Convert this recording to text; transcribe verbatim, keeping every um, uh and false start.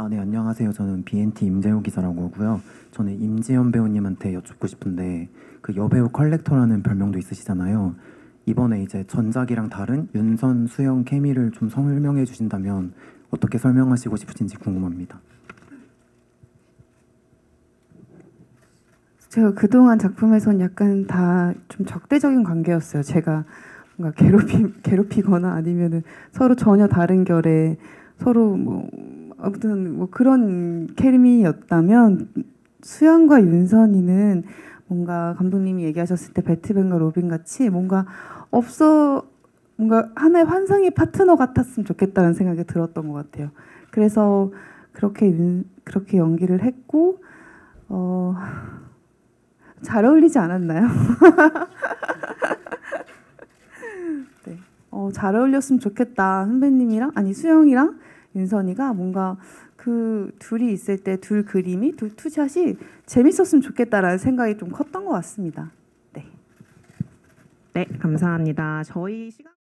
아, 네, 안녕하세요. 저는 비엔티 임재호 기자라고 하고요. 저는 임지연 배우님한테 여쭙고 싶은데 그 여배우 컬렉터라는 별명도 있으시잖아요. 이번에 이제 전작이랑 다른 윤선, 수영 케미를 좀 설명해 주신다면 어떻게 설명하시고 싶으신지 궁금합니다. 제가 그동안 작품에선 약간 다 좀 적대적인 관계였어요. 제가 뭔가 괴롭히, 괴롭히거나 아니면은 서로 전혀 다른 결의 서로 뭐 아무튼 뭐 그런 케미였다면 수영과 윤선이는 뭔가 감독님이 얘기하셨을 때 배트맨과 로빈 같이 뭔가 없어 뭔가 하나의 환상의 파트너 같았으면 좋겠다는 생각이 들었던 것 같아요. 그래서 그렇게 윤, 그렇게 연기를 했고 어, 잘 어울리지 않았나요? 네. 어, 잘 어울렸으면 좋겠다. 선배님이랑 아니 수영이랑 윤선이가 뭔가 그 둘이 있을 때 둘 그림이 둘 투샷이 재밌었으면 좋겠다라는 생각이 좀 컸던 것 같습니다. 네. 네, 감사합니다. 저희 시간